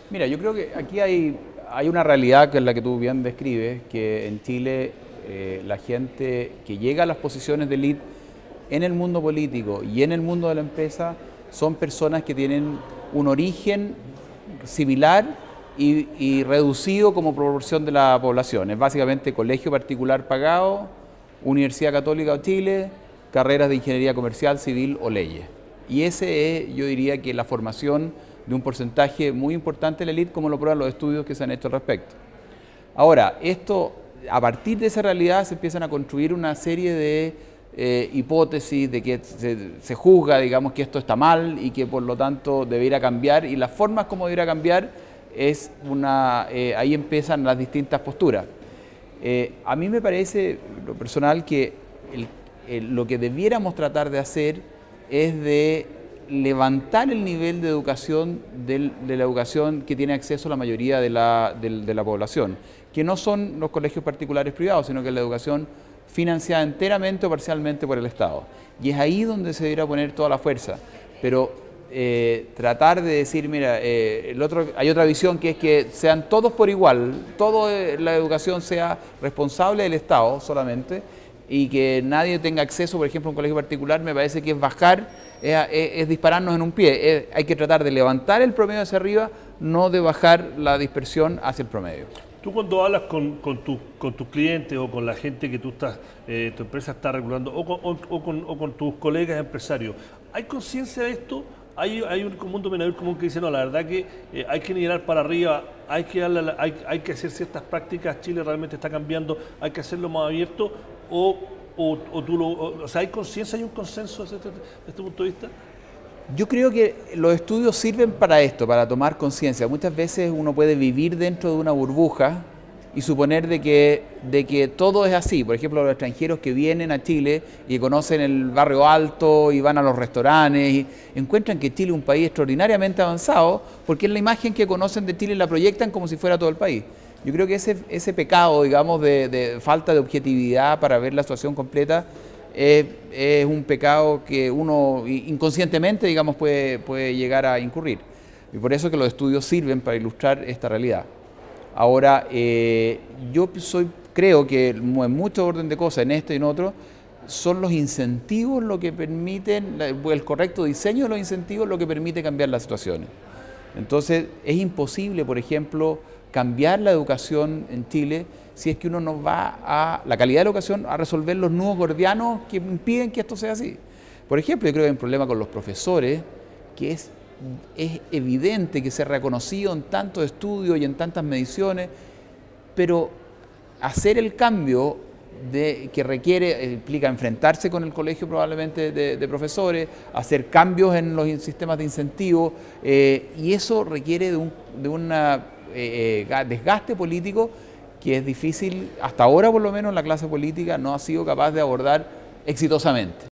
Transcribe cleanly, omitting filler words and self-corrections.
Mira, yo creo que aquí hay una realidad que es la que tú bien describes, que en Chile la gente que llega a las posiciones de élite en el mundo político y en el mundo de la empresa son personas que tienen un origen similar y reducido como proporción de la población. Es básicamente colegio particular pagado, Universidad Católica de Chile, carreras de ingeniería comercial, civil o leyes. Y ese es, yo diría, que la formación de un porcentaje muy importante de la élite, como lo prueban los estudios que se han hecho al respecto. Ahora, a partir de esa realidad se empiezan a construir una serie de hipótesis de que se juzga, digamos, que esto está mal y que por lo tanto debería cambiar, y las formas como debería cambiar ahí empiezan las distintas posturas. A mí me parece, lo personal, que lo que debiéramos tratar de hacer es de levantar el nivel de educación de la educación que tiene acceso la mayoría de la población, que no son los colegios particulares privados, sino que es la educación financiada enteramente o parcialmente por el Estado. Y es ahí donde se debería poner toda la fuerza. Pero tratar de decir, mira, hay otra visión, que es que sean todos por igual, toda la educación sea responsable del Estado solamente, y que nadie tenga acceso, por ejemplo, a un colegio particular, me parece que es bajar, es dispararnos en un pie. Hay que tratar de levantar el promedio hacia arriba, no de bajar la dispersión hacia el promedio. Tú, cuando hablas con tus clientes o con la gente que tu empresa está regulando, o con tus colegas empresarios, ¿hay conciencia de esto? ¿Hay un común denominador común que dice, no, la verdad que hay que nivelar para arriba, hay que hacer ciertas prácticas, Chile realmente está cambiando, hay que hacerlo más abierto? O sea, ¿hay conciencia, hay un consenso desde este punto de vista? Yo creo que los estudios sirven para esto, para tomar conciencia. Muchas veces uno puede vivir dentro de una burbuja y suponer de que todo es así. Por ejemplo, los extranjeros que vienen a Chile y conocen el barrio alto y van a los restaurantes y encuentran que Chile es un país extraordinariamente avanzado, porque es la imagen que conocen de Chile y la proyectan como si fuera todo el país. Yo creo que ese pecado, digamos, de falta de objetividad para ver la situación completa es un pecado que uno inconscientemente, digamos, puede llegar a incurrir. Y por eso que los estudios sirven para ilustrar esta realidad. Ahora, creo que en mucho orden de cosas, en esto y en otro, son los incentivos lo que permiten, el correcto diseño de los incentivos lo que permite cambiar las situaciones. Entonces, es imposible, por ejemplo, cambiar la educación en Chile si es que uno no va la calidad de la educación, a resolver los nudos gordianos que impiden que esto sea así. Por ejemplo, yo creo que hay un problema con los profesores, que es evidente, que se ha reconocido en tantos estudios y en tantas mediciones, pero hacer el cambio que requiere, implica enfrentarse con el colegio probablemente de profesores, hacer cambios en los sistemas de incentivos, y eso requiere de un desgaste político que es difícil, hasta ahora por lo menos la clase política no ha sido capaz de abordar exitosamente.